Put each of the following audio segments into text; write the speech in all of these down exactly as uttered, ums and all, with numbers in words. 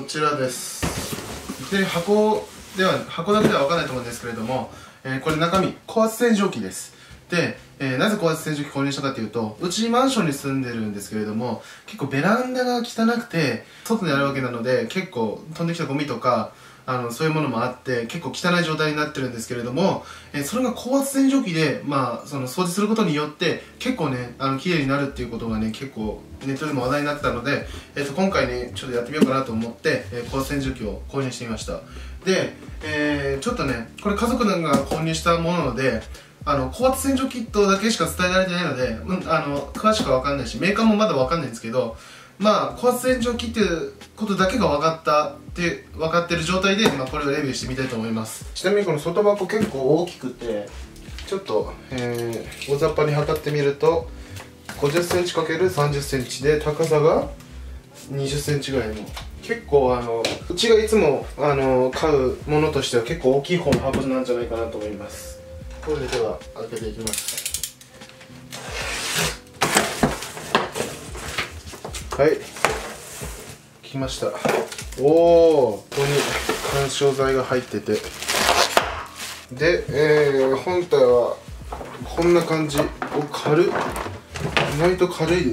ちらです。で、箱では箱だけでは分からないと思うんですけれども、えー、これ中身高圧洗浄機です。で、えー、なぜ高圧洗浄機購入したかというと、うちマンションに住んでるんですけれども、結構ベランダが汚くて外にあるわけなので、結構飛んできたゴミとかあのそういうものもあって結構汚い状態になってるんですけれども、えー、それが高圧洗浄機で、まあ、その掃除することによって結構ねあの綺麗になるっていうことがね結構ネットでも話題になってたので、えー、と今回ねちょっとやってみようかなと思って、えー、高圧洗浄機を購入してみました。で、えー、ちょっとねこれ家族が購入したものなので、あの高圧洗浄キットだけしか伝えられてないので、うん、あの詳しくは分かんないしメーカーもまだ分かんないんですけど、まあ高圧洗浄機っていうことだけが分かったって分かってる状態で、まあ、これをレビューしてみたいと思います。ちなみにこの外箱結構大きくて、ちょっと、えー、大雑把に測ってみるとごじゅっセンチかけるさんじゅっセンチで高さがにじゅっセンチぐらいの、結構あのうちがいつもあの買うものとしては結構大きい方の箱なんじゃないかなと思います。これでは開けていきます。はい、来ました。おお、ここに緩衝材が入ってて、で、えー、本体はこんな感じ。お、軽い、意外と軽いです。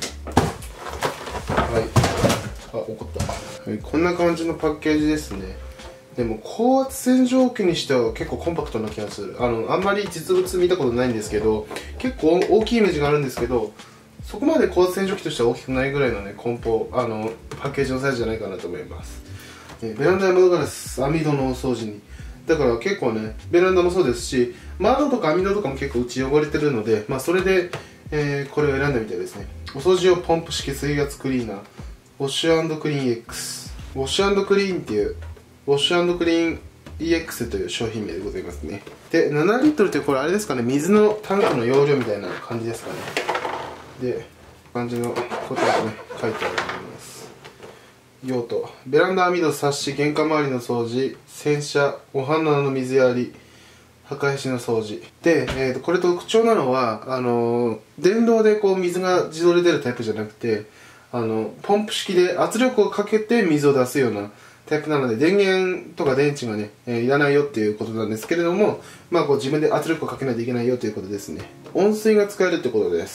はい、あ、怒った、はい、こんな感じのパッケージですね。でも高圧洗浄機にしては結構コンパクトな気がする。あのあんまり実物見たことないんですけど、結構大きいイメージがあるんですけど、そこまで高圧洗浄機としては大きくないぐらいのね梱包あのパッケージのサイズじゃないかなと思います。えベランダや窓ガラス、網戸のお掃除にだから結構ねベランダもそうですし、窓とか網戸とかも結構うち汚れてるので、まあそれで、えー、これを選んだみたいですね。お掃除用ポンプ式水圧クリーナー、ウォッシュ&クリーン X、 ウォッシュ&クリーンっていうウォッシュ&クリーン イーエックス という商品名でございますね。で、ななリットルってこれあれですかね、水のタンクの容量みたいな感じですかね。で、感じのことがね、書いてあります。用途、ベランダ網戸サッシ、玄関周りの掃除、洗車、お花の水やり、墓石の掃除で、えー、とこれ特徴なのはあのー、電動でこう水が自動で出るタイプじゃなくて、あのポンプ式で圧力をかけて水を出すようなタイプなので、電源とか電池がね、えー、いらないよっていうことなんですけれども、まあこう自分で圧力をかけないといけないよということですね。温水が使えるってことです。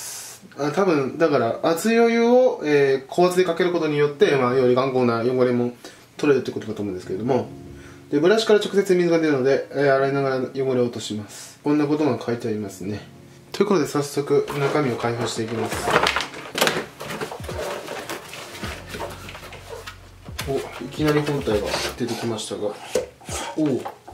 あ、多分だから熱いお湯を、えー、高圧でかけることによって、まあ、より頑固な汚れも取れるってことだと思うんですけれども、でブラシから直接水が出るので、えー、洗いながら汚れを落とします。こんなことが書いてありますね。ということで早速中身を開封していきます。お、いきなり本体が出てきましたが、おお、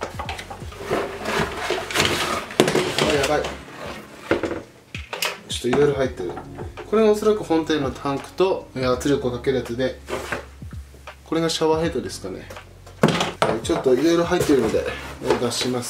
あ、やばい、ちょっといろいろ入ってる。これがおそらく本体のタンクと圧力をかけるやつで、これがシャワーヘッドですかね。はい、ちょっといろいろ入ってるので出します。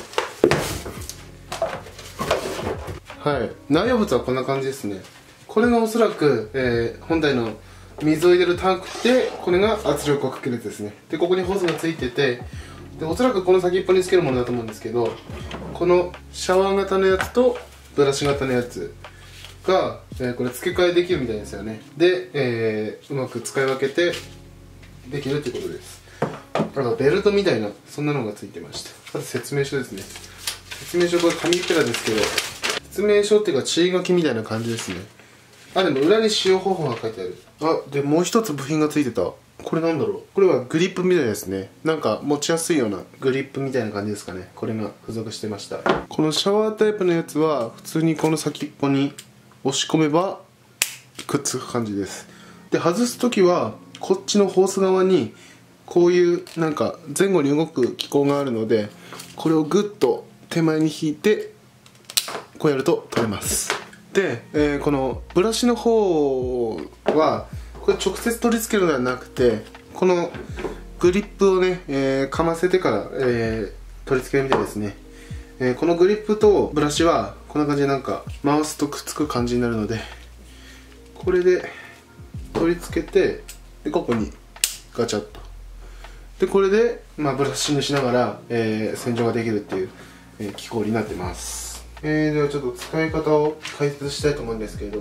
はい、内容物はこんな感じですね。これがおそらく、えー、本体の水を入れるタンクで、これが圧力をかけるやつですね。でここにホースがついてて、でおそらくこの先っぽにつけるものだと思うんですけど、このシャワー型のやつとブラシ型のやつが、えー、これ付け替えできるみたいですよね。で、えー、うまく使い分けてできるってことです。なんかベルトみたいなそんなのがついてました。まず説明書ですね。説明書、これ紙ペラですけど、説明書っていうか注意書きみたいな感じですね。あ、でも裏に使用方法が書いてある。あ、でもう一つ部品がついてた。これなんだろう。これはグリップみたいですね。なんか持ちやすいようなグリップみたいな感じですかね。これが付属してました。このシャワータイプのやつは普通にこの先っぽに押し込めばくっつく感じです。で外す時はこっちのホース側にこういうなんか前後に動く機構があるので、これをグッと手前に引いてこうやると取れます。で、えー、このブラシの方はこれ直接取り付けるのではなくて、このグリップをね、えー、かませてから、えー、取り付けるみたいですね。えー、このグリップとブラシはこんな感じでなんか回すとくっつく感じになるので、これで取り付けて、でここにガチャッと、でこれで、まあ、ブラッシングしながら、えー、洗浄ができるっていう、えー、機構になってます。えー、ではちょっと使い方を解説したいと思うんですけれども、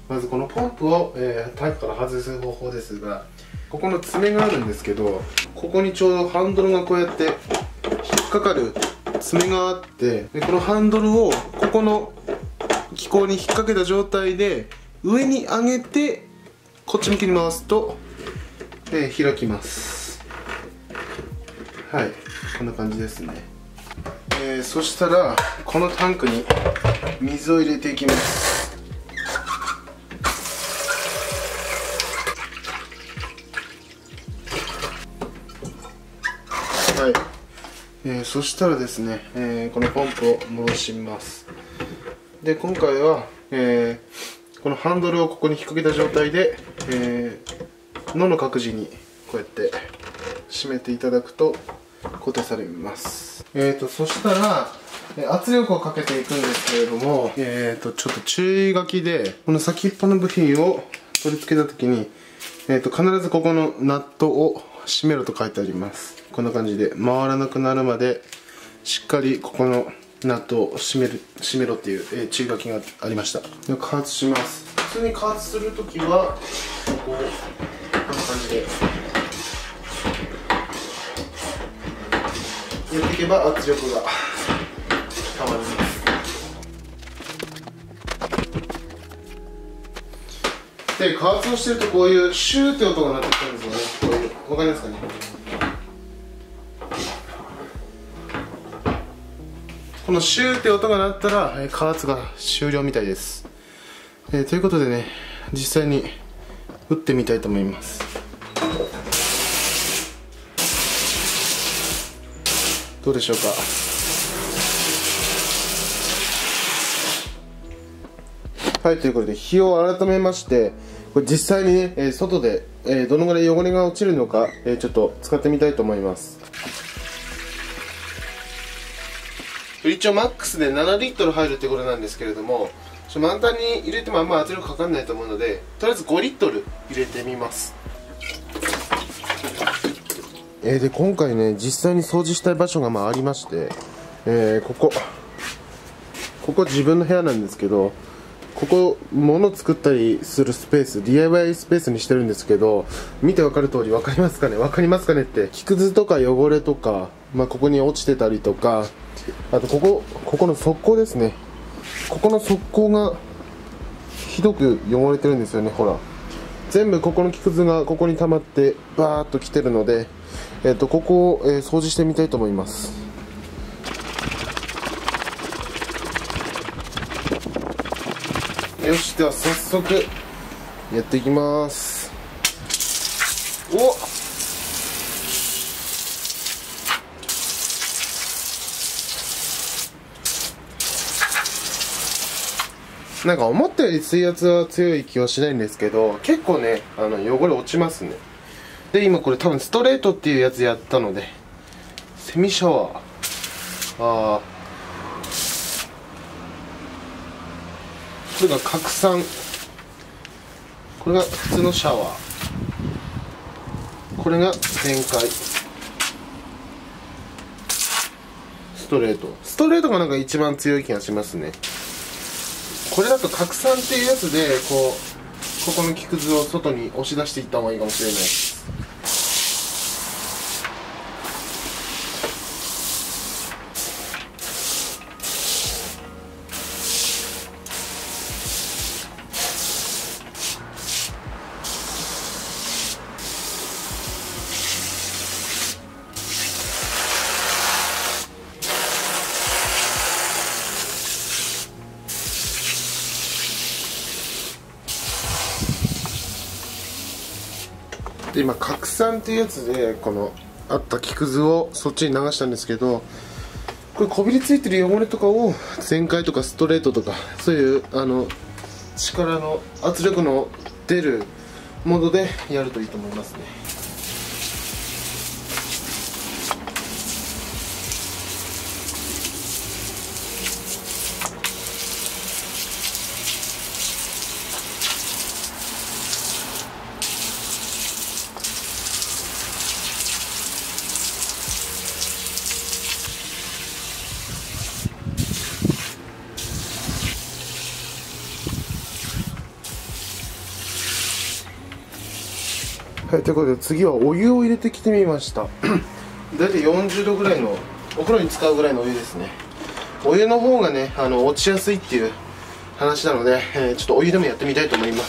まずこのポンプを、えー、タンクから外す方法ですが、ここの爪があるんですけど、ここにちょうどハンドルがこうやって引っかかる爪があって、でこのハンドルをここの機構に引っ掛けた状態で上に上げてこっち向きに回すと、えー、開きます。はい、こんな感じですね。えー、そしたらこのタンクに水を入れていきます。はい、えー、そしたらですね、えー、このポンプを戻します。で今回は、えー、このハンドルをここに引っ掛けた状態で、えー、野の角地にこうやって締めていただくと固定されます。えーとそしたら圧力をかけていくんですけれども、えーとちょっと注意書きでこの先っぽの部品を取り付けた時に、えーと必ずここのナットを締めろと書いてあります。こんな感じで回らなくなるまでしっかりここのナットを締める締めろっていう、えー、注意書きがありました。で加圧します。普通に加圧するときはこうこんな感じでやっていけば圧力がたまります。で加圧をしてるとこういうシューって音が鳴ってきたんですよね。こういうわかりますかね。このシューって音が鳴ったら、えー、加圧が終了みたいです。えー、ということでね、実際に打ってみたいと思います。どうでしょうか。はい、ということで火を改めまして、これ実際にね、えー、外で、えー、どのぐらい汚れが落ちるのか、えー、ちょっと使ってみたいと思います。一応マックスでななリットル入るってことなんですけれども、満タンに入れてもあんま圧力かかんないと思うので、とりあえずごリットル入れてみます。えー、で今回ね、実際に掃除したい場所がまあありまして、えー、ここここ自分の部屋なんですけど、ここ物作ったりするスペース ディーアイワイ スペースにしてるんですけど、見て分かる通り分かりますかね分かりますかねって木くずとか汚れとか、まあ、ここに落ちてたりとか、あとここここの側溝ですね、ここの側溝がひどく汚れてるんですよね。ほら全部ここの木くずがここに溜まってバーっときてるので、えー、とここを、えー、掃除してみたいと思います。よし、では早速やっていきます。おっ、なんか思ったより水圧は強い気はしないんですけど、結構ね、あの汚れ落ちますね。で今これ多分ストレートっていうやつやったので、セミシャワー、あーこれが拡散、これが普通のシャワー、これが全開ストレート。ストレートがなんか一番強い気がしますね。これだと拡散っていうやつでこうここの木くずを外に押し出していった方がいいかもしれないです。で今拡散っていうやつでこのあった木くずをそっちに流したんですけど、これこびりついてる汚れとかを全開とかストレートとかそういうあの力の圧力の出るモードでやるといいと思いますね。 はい、ということで次はお湯を入れてきてみましただいたいよんじゅうどぐらいのお風呂に使うぐらいのお湯ですね。お湯の方がね、あの落ちやすいっていう話なので、えー、ちょっとお湯でもやってみたいと思います。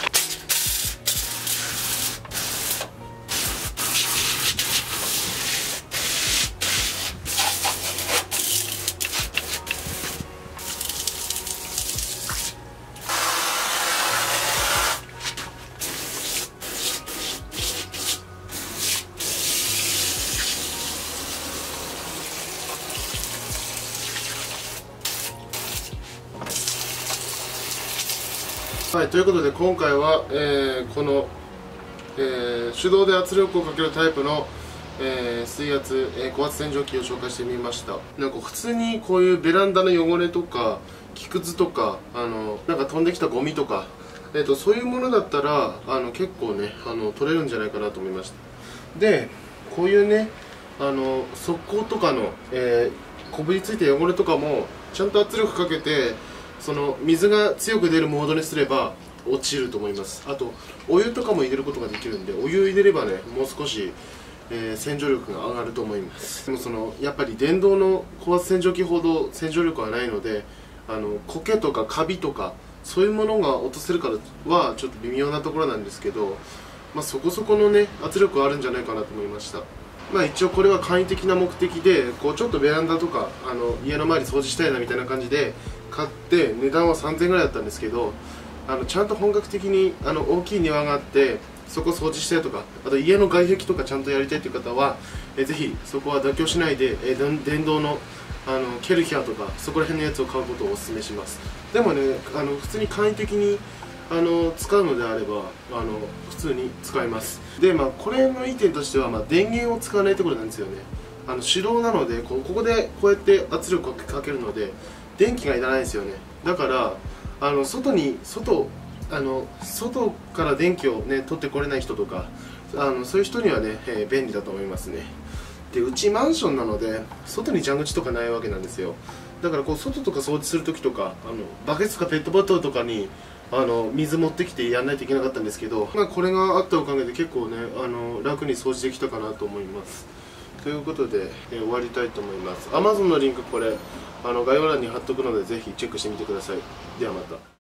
はい、ということで今回は、えー、この、えー、手動で圧力をかけるタイプの、えー、水圧、えー、高圧洗浄機を紹介してみました。なんか普通にこういうベランダの汚れとか木くずとかあのなんか飛んできたゴミとか、えー、とそういうものだったらあの結構ねあの取れるんじゃないかなと思いました。でこういうねあの側溝とかの、えー、こびりついた汚れとかもちゃんと圧力かけてその水が強く出るモードにすれば落ちると思います。あとお湯とかも入れることができるんで、お湯入れればねもう少し、えー、洗浄力が上がると思います。でもそのやっぱり電動の高圧洗浄機ほど洗浄力はないので、あの苔とかカビとかそういうものが落とせるからはちょっと微妙なところなんですけど、まあ、そこそこのね圧力はあるんじゃないかなと思いました。まあ一応これは簡易的な目的でこうちょっとベランダとかあの家の周り掃除したいなみたいな感じで買って値段はさんぜんえんぐらいだったんですけど、あのちゃんと本格的にあの大きい庭があってそこ掃除したいとか、あと家の外壁とかちゃんとやりたいという方はえぜひそこは妥協しないでえ電動のあのケルヒャーとかそこら辺のやつを買うことをお勧めします。でもねあの普通に簡易的にあの使うのであればあの普通に使えます。でまあこれのいい点としては、まあ、電源を使わないところなんですよね。あの手動なのでこうここでこうやって圧力をかけるので電気がいらないんですよね。だからあの外に外あの外から電気をね取ってこれない人とかあのそういう人にはね、えー、便利だと思いますね。でうちマンションなので外に蛇口とかないわけなんですよ。だからこう外とか掃除する時とかあのバケツとかペットボトルとかにあの水持ってきてやらないといけなかったんですけど、まあ、これがあったおかげで結構ねあの楽に掃除できたかなと思います。ということで、えー、終わりたいと思います。 Amazon のリンクこれあの概要欄に貼っとくのでぜひチェックしてみてください。ではまた。